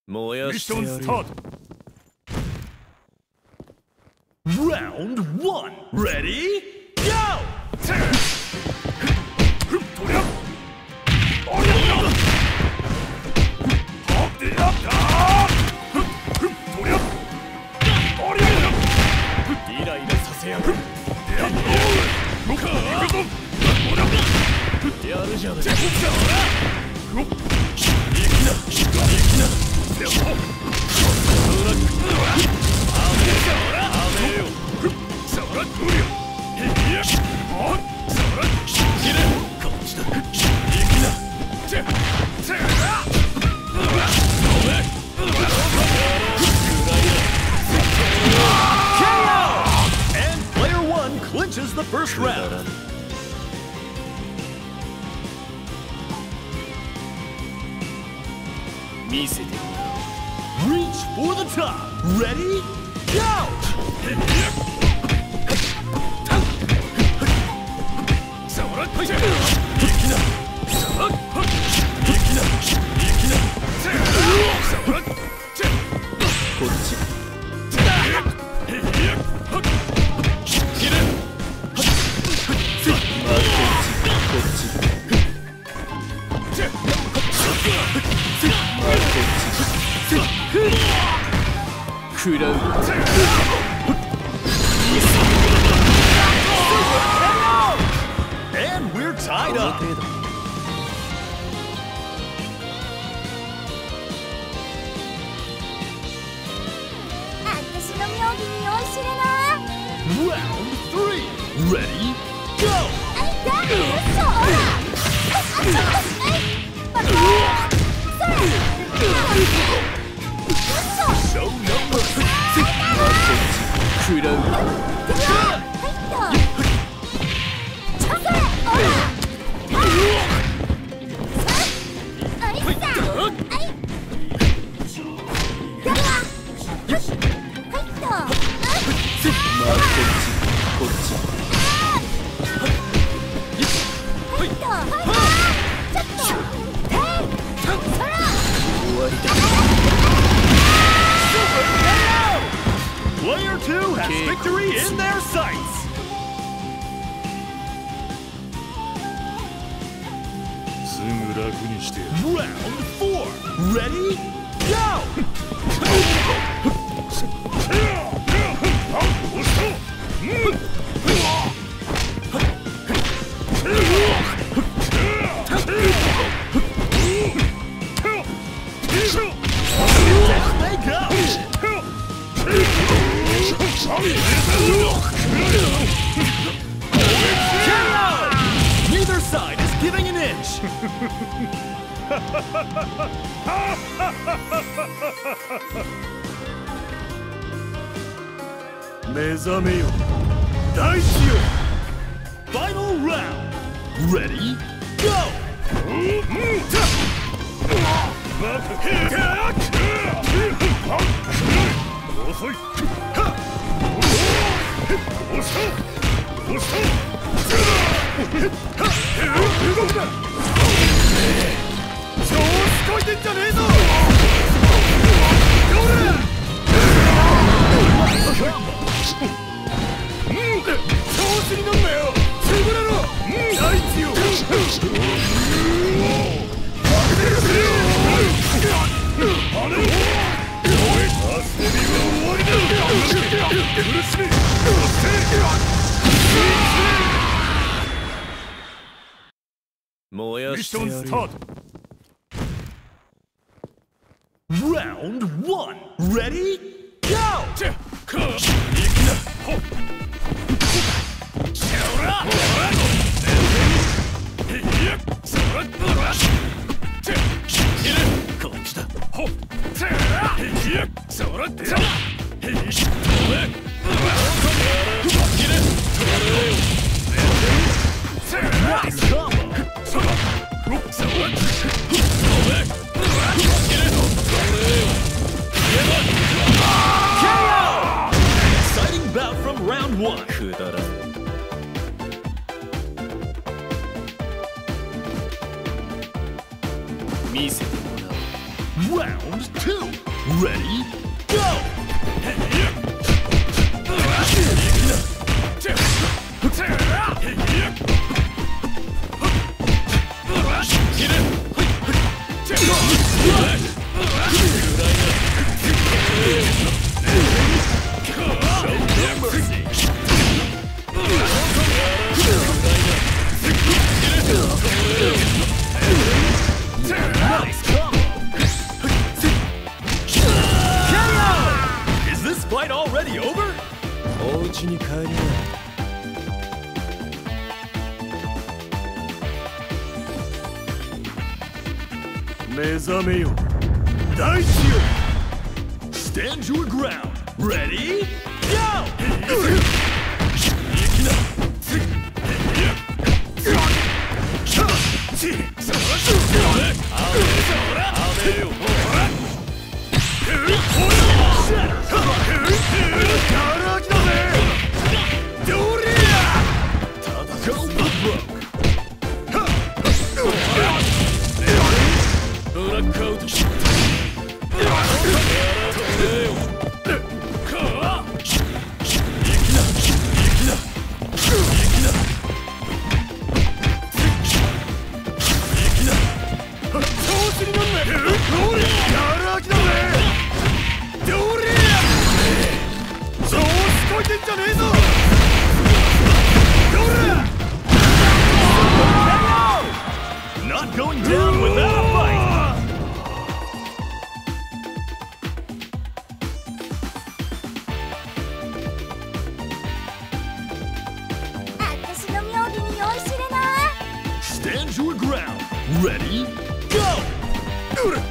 燃やしてやる。 ミッションスタート。 Round 1 Ready Go! ふっとりゃおりゃおりゃはってやったふっとりゃおりゃおりゃイライラさせやがる。 やっおう行くぞおりゃやるじゃない。 行くなでも And player 1 clinches the first round. Reach for the top. Ready? Go! And we're tied up. 私の妙義に酔いしれな。 Round 3 Ready? Go! あいた嘘ほらバカそれ Show no mercy. Player 2 has victory in their sights. Round 4 Ready? Go! They go! Neither side is giving an inch. 目覚めよ大地よ Final round Ready Go! 遅いどうした動くな調子こいてんじゃねえぞ調子に乗んなよ潰れろ大地よあれ遊びは終わりだ苦しみ燃やしてやる。 ミッションスタート Round 1 Ready? Go! くだらん。見せてもらおう。Round Round 2. Ready, go! Nice combo! KO! Is this fight already over? お家に帰りな。目覚めよ大地よ。 Stand your ground. Ready, go! Go for broke. ブラックアウト。 Not going down without a fight. 私の妙技に酔いしれな。 Stand your ground. Ready, go!